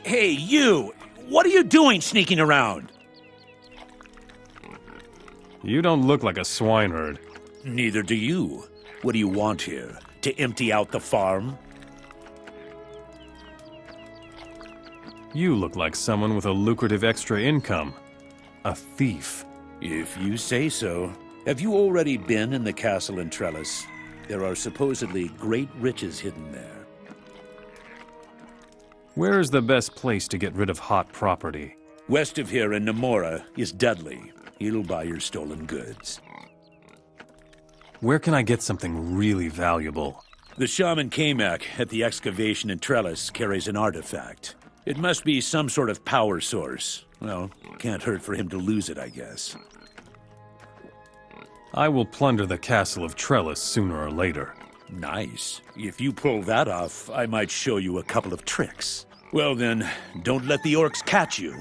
Hey, you! What are you doing sneaking around? You don't look like a swineherd. Neither do you. What do you want here? To empty out the farm? You look like someone with a lucrative extra income. A thief. If you say so. Have you already been in the castle in Trellis? There are supposedly great riches hidden there. Where is the best place to get rid of hot property? West of here in Namora is Dudley. He'll buy your stolen goods. Where can I get something really valuable? The shaman Kamak at the excavation in Trellis carries an artifact. It must be some sort of power source. Well, can't hurt for him to lose it, I guess. I will plunder the castle of Trellis sooner or later. Nice. If you pull that off, I might show you a couple of tricks. Well then, don't let the orcs catch you.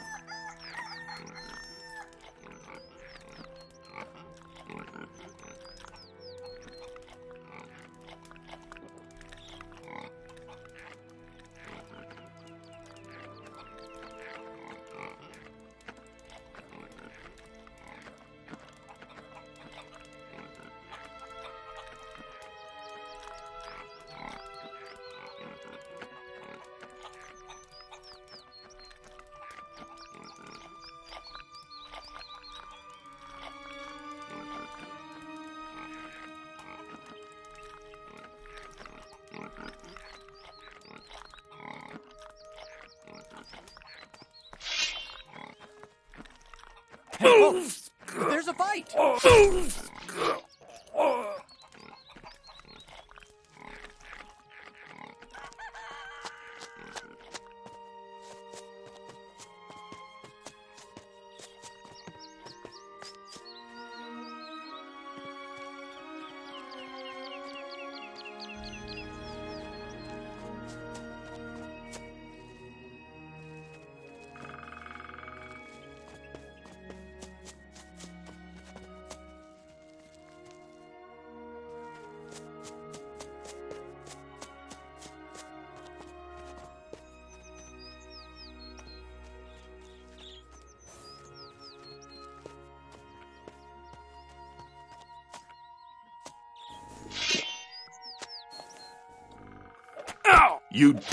There's a fight! You...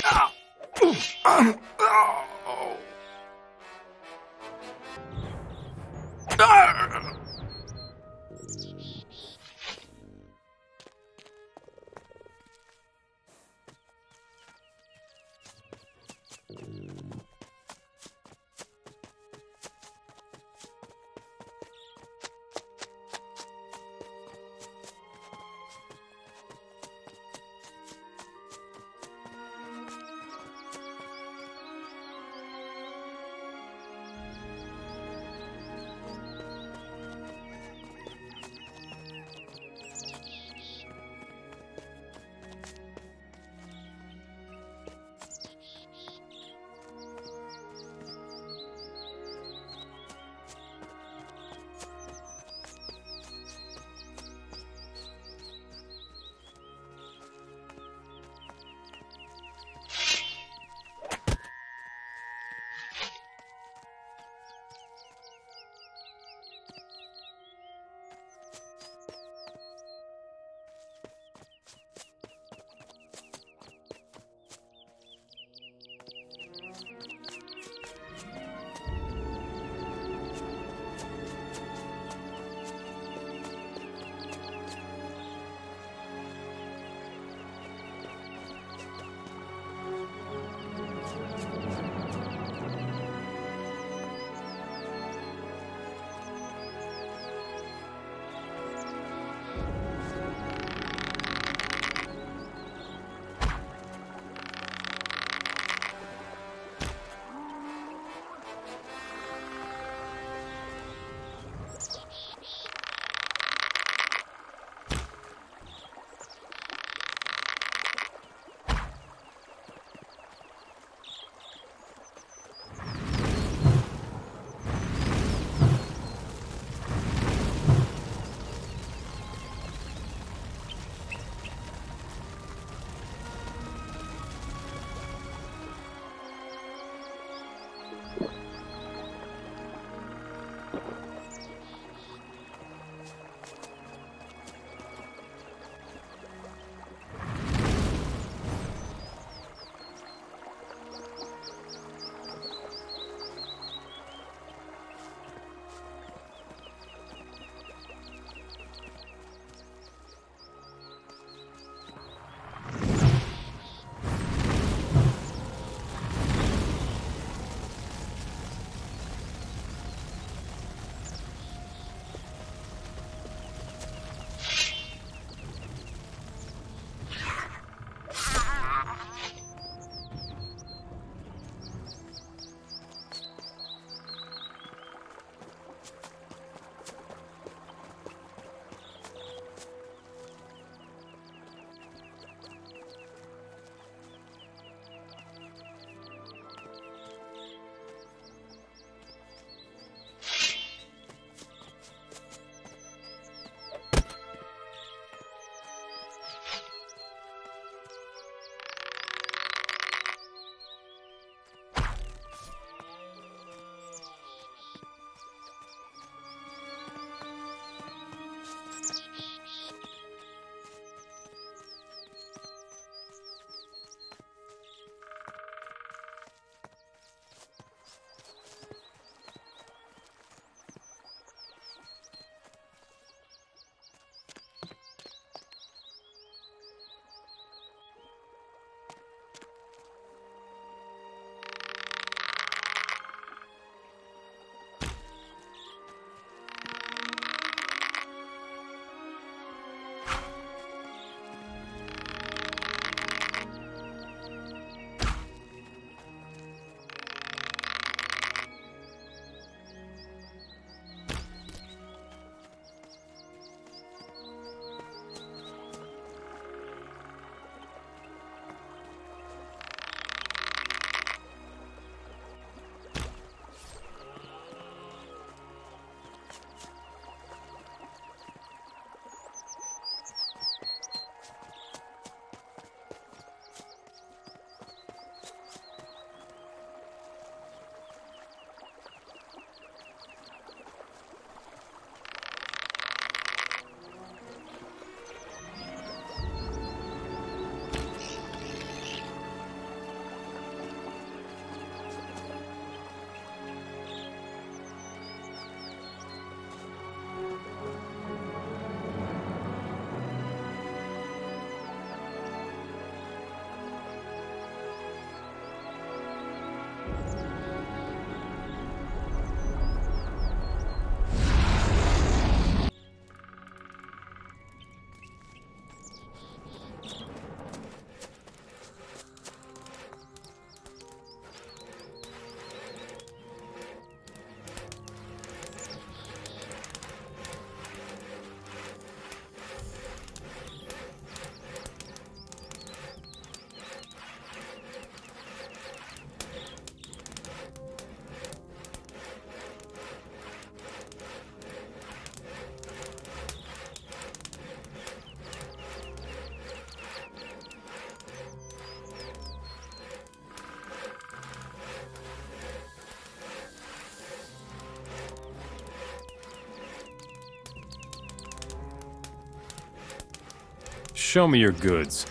Show me your goods.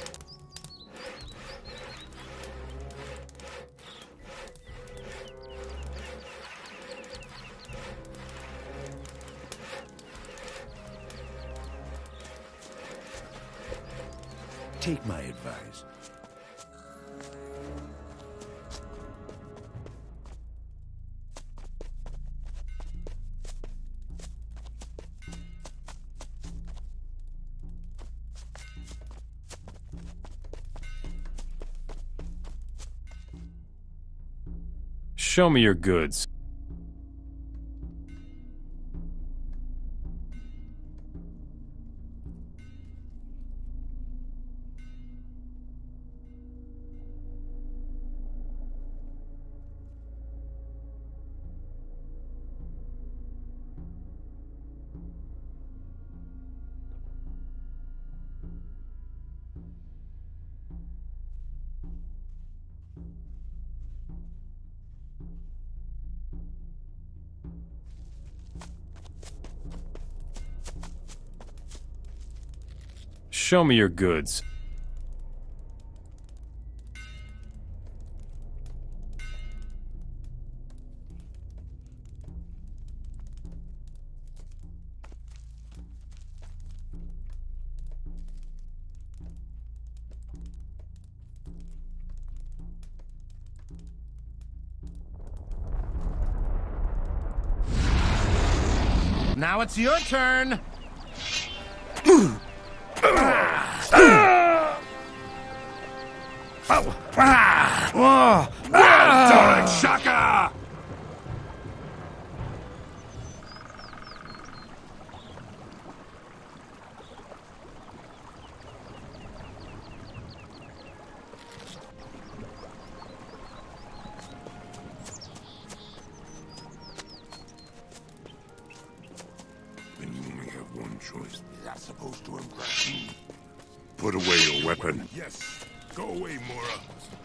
Take my advice. Show me your goods. Show me your goods. Now it's your turn. Dark Shaka! Then you only have one choice. Is that supposed to impress me? Put away your weapon. Yes. Go away, Mora.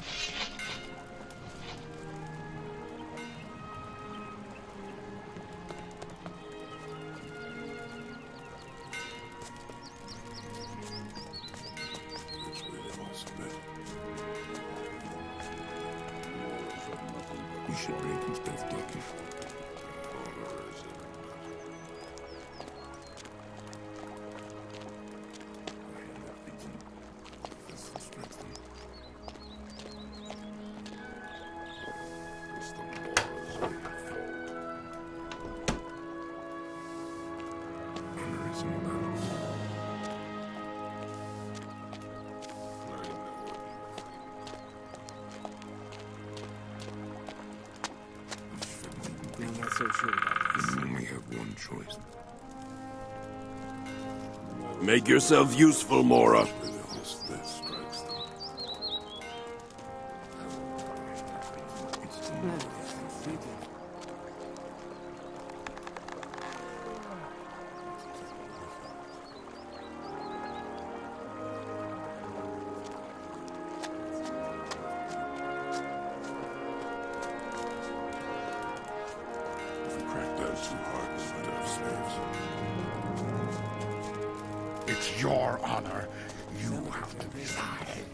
We should break instead of ducking. I'm not so sure about this. You only have one choice. Make yourself useful, Mora. Too hard to let off slaves. It's your honor. You have to decide.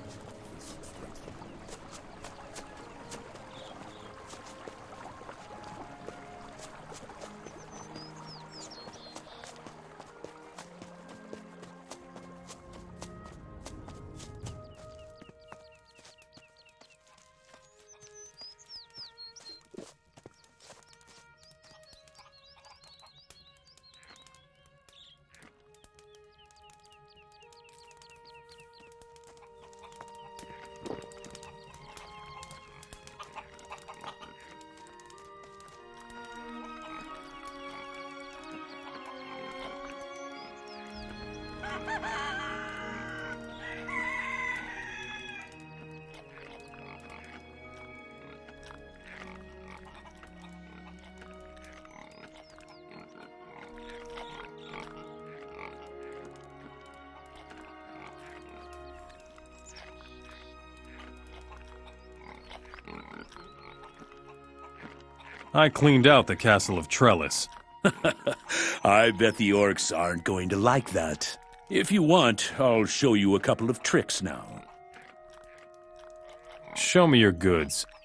I cleaned out the castle of Trellis. I bet the orcs aren't going to like that. If you want, I'll show you a couple of tricks now. Show me your goods.